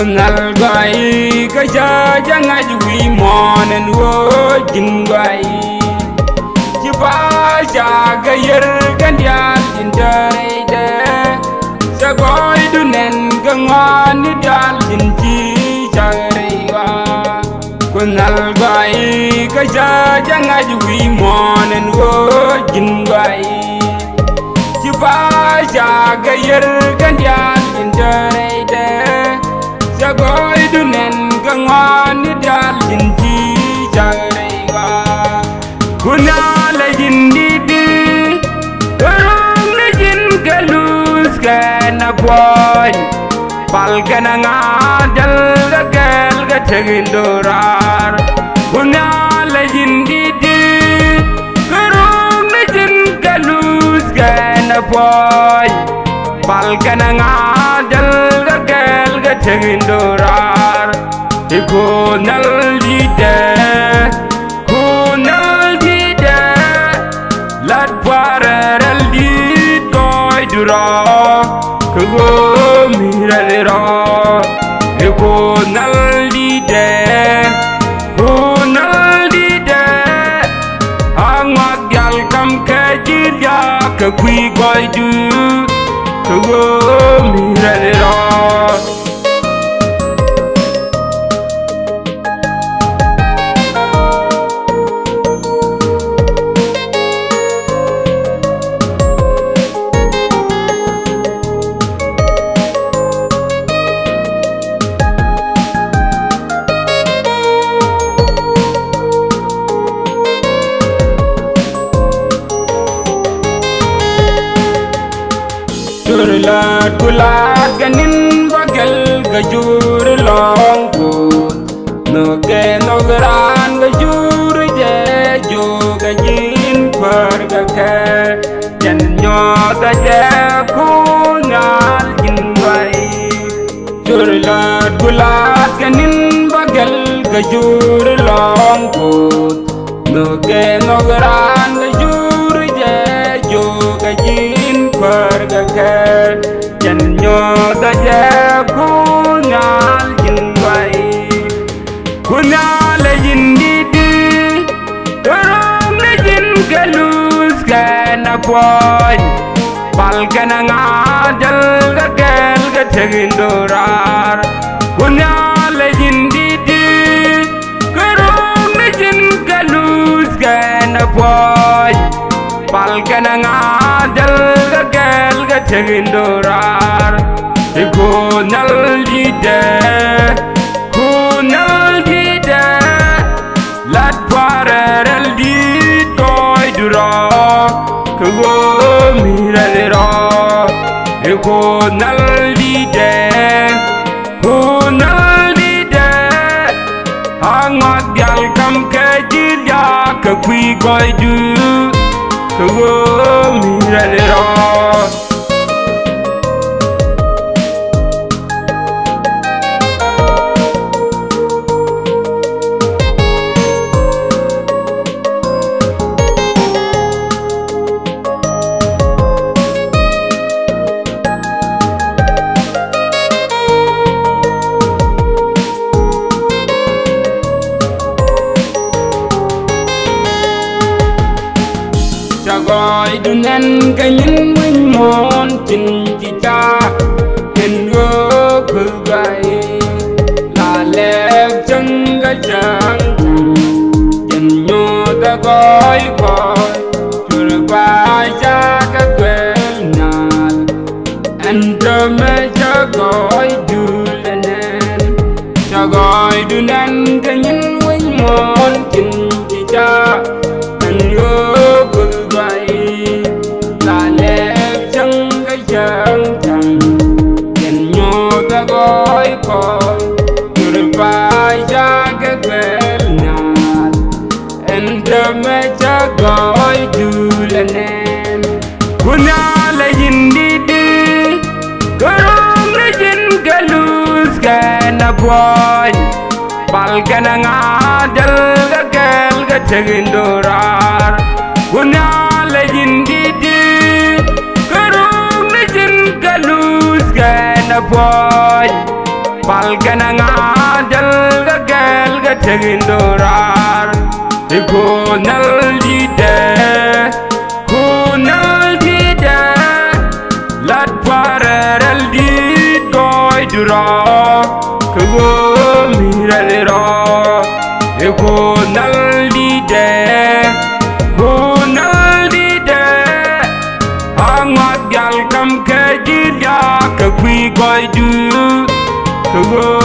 Kunal gai kaja jangan jui monen wo jinggai. Jiba jaga yer gandian jindai de. Sagoi dunen gangan dal jinji jariwa. Kunal gai kaja jangan jui monen wo jinggai. Jiba jaga yer gandian jindai de. Sagoi dunen gangan dal jinji jariwa. Kunal jindidi terung lejin galus kana boy. Pal kana ngadal gagal gategin dorar. Kunal jindidi terung lejin galus kana boy. Pal kana ngadal gagal gategin dorar. Kunal jide lat paral di toy dura kugo miralera kunal di de angwag yal kam kajir ya kui goy du kugo miralera. Turlat kulat ganin bagal gajur longku. Noge nogran gajur je jo gajin pergake. Jan nyota je kunal jinwai. Turlat kulat ganin bagal gajur longku. Noge nogran gajur je jo gajin pergake. Jan nyota je kunal jinwai. Kunal jindidi terung lejin galus kana boy. Pal kana ngadal gagal gategin dorar. Kunal jindidi terung lejin galus kana boy. Pal kana ngadal gagal gategin dorar. Kunal jide lat paral di toy dura kugo miralera. Kunal jide angwag yal kam kajir ya kui goy du kugo miralera. Sagoi dunen kanyin win mon chin chicha ken go kugai la lek chung ga chang yen nyo da goi goi tur ba ja ka kwel nal ando me sagoi dulenen. Sagoi dunen kanyin win mon chin chicha ken go kugai la lek chung ga chang yen nyo da goi goi tur ba ja ka kwel nal ando me sagoi dulenen. Kunal jindidi terung lejin galus kana boy. Pal kana ngadal gagal gategin dorar. Kunal jindidi terung lejin galus kana boy. palgana ngadal ga gel ga tegindorar ikonal dide lat parel di goy dura ko miralero ikonal dide angad gal kam ke jida ka kwi goy du ko